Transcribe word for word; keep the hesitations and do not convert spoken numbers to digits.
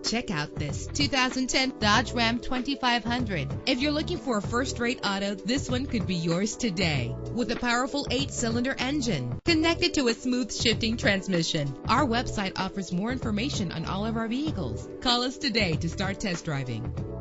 Check out this two thousand ten Dodge Ram twenty-five hundred. If you're looking for a first-rate auto, this one could be yours today. With a powerful eight-cylinder engine connected to a smooth shifting transmission, our website offers more information on all of our vehicles. Call us today to start test driving.